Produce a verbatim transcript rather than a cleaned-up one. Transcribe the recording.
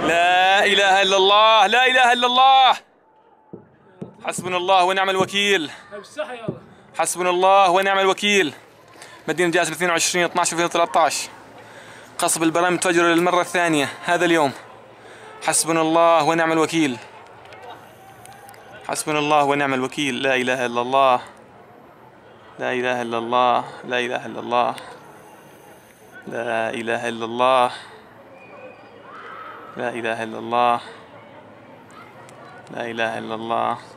لا إله إلا الله، لا إله إلا الله. حسبنا الله ونعم الوكيل. حسبنا الله ونعم الوكيل. مدينة جازل اثنين وعشرين اثني عشر ألفين وثلاثة عشر. قصف البرامج تفجر للمرة الثانية هذا اليوم. حسبنا الله ونعم الوكيل. حسبنا الله ونعم الوكيل. لا إله إلا الله، لا إله إلا الله، لا إله إلا الله، لا إله إلا الله، لا إله إلا الله، لا إله إلا الله.